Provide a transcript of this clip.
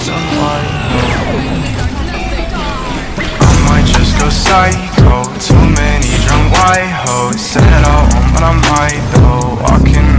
on white. I might just go psycho. Too many drunk white hoes. Said I won't, but I might though. Walking